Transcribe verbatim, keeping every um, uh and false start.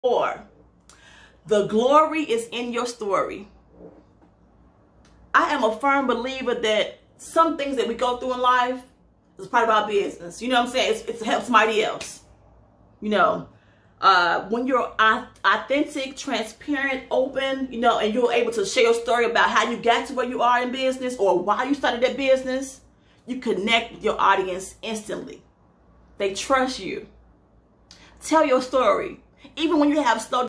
Or the glory is in your story. I am a firm believer that some things that we go through in life is part of our business. You know what I'm saying? It's, it's to help somebody else. You know, uh, when you're authentic, transparent, open, you know, and you're able to share your story about how you got to where you are in business or why you started that business, you connect with your audience instantly. They trust you. Tell your story. Even when you have slow